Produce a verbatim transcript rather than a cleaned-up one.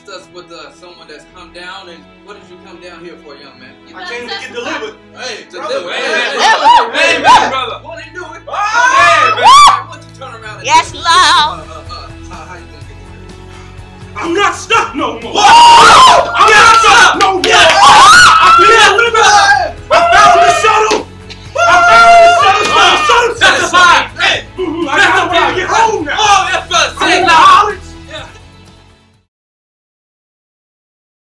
us with uh, someone that's come down. And what did you come down here for, young man? I came to get delivered. Hey, to brother, deliver. hey, Hey, hey, hey, hey, hey, brother. What they do it? Oh, hey, man. What you turn around and Yes, do? Lord. Uh, uh, uh, how, how you gonna get here? I'm not stuck no more. Whoa! I'm not stuck no